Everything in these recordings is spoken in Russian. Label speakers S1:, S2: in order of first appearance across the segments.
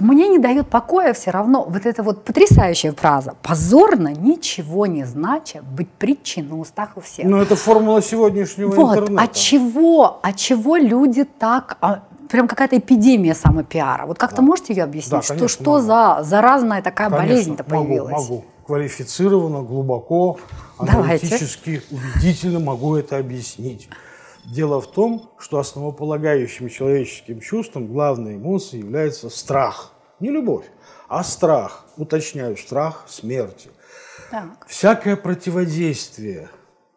S1: мне не дает покоя все равно вот эта вот потрясающая фраза: позорно, ничего не знача, быть притчей на устах у всех.
S2: Ну, это формула сегодняшнего
S1: вот,
S2: интернета.
S1: От чего люди так... Прям какая-то эпидемия самопиара. Вот как-то можете ее объяснить?
S2: Да, конечно,
S1: что за заразная такая болезнь-то появилась?
S2: Могу. Квалифицированно, глубоко, аналитически, убедительно могу это объяснить. Дело в том, что основополагающим человеческим чувством главной эмоцией является страх. Не любовь, а страх. Уточняю, страх смерти.
S1: Так.
S2: Всякое противодействие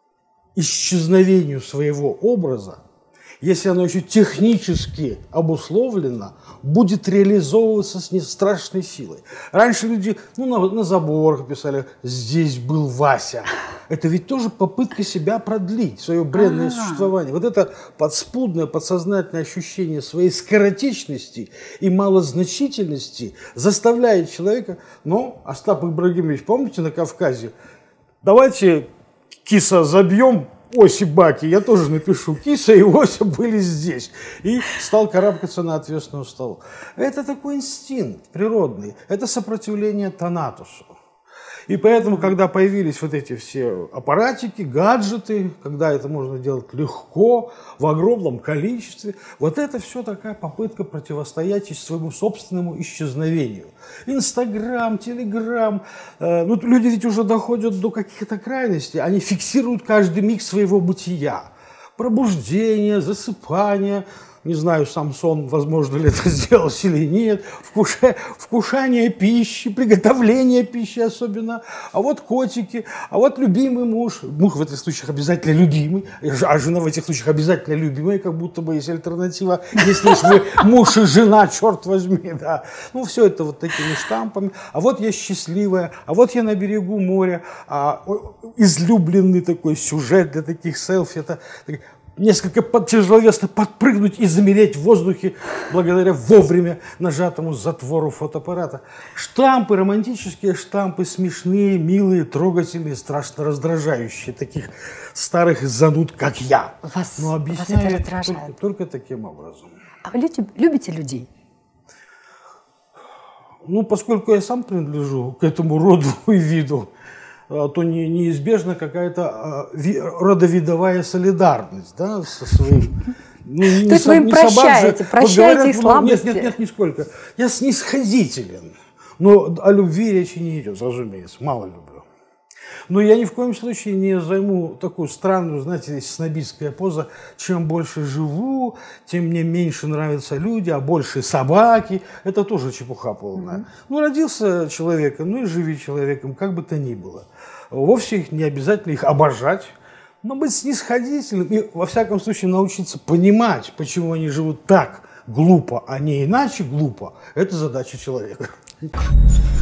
S2: исчезновению своего образа, если оно еще технически обусловлено, будет реализовываться с страшной силой. Раньше люди на заборах писали: «Здесь был Вася». Это ведь тоже попытка себя продлить, свое бренное существование. Вот это подспудное, подсознательное ощущение своей скоротечности и малозначительности заставляет человека... Остап Ибрагимович, помните на Кавказе? Давайте, киса, забьем оси баки, я тоже напишу: киса и ося были здесь. И стал карабкаться на отвесную столу. Это такой инстинкт природный, это сопротивление Танатусу. И поэтому, когда появились вот эти все аппаратики, гаджеты, когда это можно делать легко, в огромном количестве, вот это все такая попытка противостоять своему собственному исчезновению. Инстаграм, Телеграм, люди ведь уже доходят до каких-то крайностей, они фиксируют каждый миг своего бытия. Пробуждение, засыпание, не знаю, Самсон, возможно ли это сделать или нет, вкушание пищи, приготовление пищи особенно, а вот котики, а вот любимый муж. Муж в этих случаях обязательно любимый, а жена в этих случаях обязательно любимая, как будто бы есть альтернатива, если уж вы муж и жена, черт возьми, да. Все это вот такими штампами. А вот я счастливая, а вот я на берегу моря, излюбленный такой сюжет для таких селфи, это несколько тяжеловесно подпрыгнуть и замереть в воздухе благодаря вовремя нажатому затвору фотоаппарата. Штампы, романтические штампы, смешные, милые, трогательные, страшно раздражающие таких старых зануд, как я. Но объясняю только таким образом.
S1: А вы любите людей?
S2: Поскольку я сам принадлежу к этому роду и виду, то неизбежна какая-то родовидовая солидарность, да, со своим...
S1: То есть вы им прощаете их слабости?
S2: Нет, нисколько. Я снисходителен, но о любви речи не идет, разумеется, мало люблю. Но я ни в коем случае не займу такую странную, знаете, снобистская поза: чем больше живу, тем мне меньше нравятся люди, а больше собаки. Это тоже чепуха полная. Родился человеком, и живи человеком, как бы то ни было. Вовсе не обязательно их обожать, но быть снисходительным и, во всяком случае, научиться понимать, почему они живут так глупо, а не иначе глупо. Это задача человека.